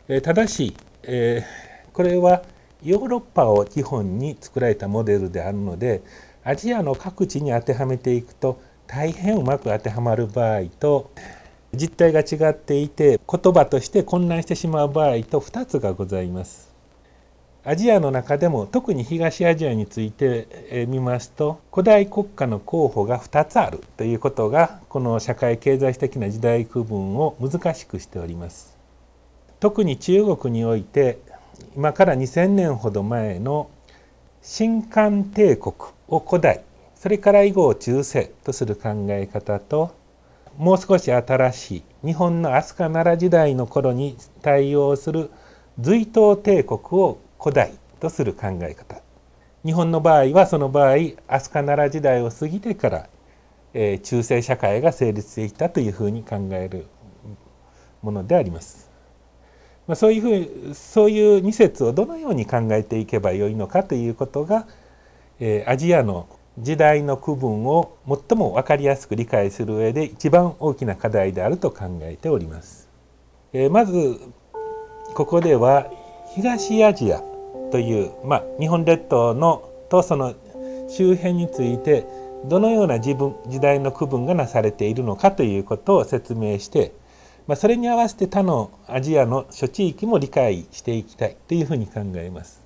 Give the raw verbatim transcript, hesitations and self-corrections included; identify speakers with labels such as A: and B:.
A: えー、ただし、えー、これはヨーロッパを基本に作られたモデルであるので、アジアの各地に当てはめていくと大変うまく当てはまる場合と、実態が違っていて言葉として混乱してしまう場合とふたつがございます。アジアの中でも特に東アジアについて見ますと、古代国家の候補がふたつあるということがこの社会経済的な時代区分を難しくしております。特に中国において今からにせんねんほど前の新漢帝国を古代、それから以後を中世とする考え方と、もう少し新しい日本の飛鳥奈良時代の頃に対応する隋唐帝国を古代とする考え方。日本の場合はその場合飛鳥奈良時代を過ぎてから、えー、中世社会が成立していたというふうに考えるものであります。まあ、そういうふうそういうに説をどのように考えていけばよいのかということが、えー、アジアの時代の区分を最も分かりやすく理解する上で一番大きな課題であると考えております。えー、まずここでは東アジアという、まあ、日本列島のとその周辺についてどのような自分時代の区分がなされているのかということを説明して、まあ、それに合わせて他のアジアの諸地域も理解していきたいというふうに考えます。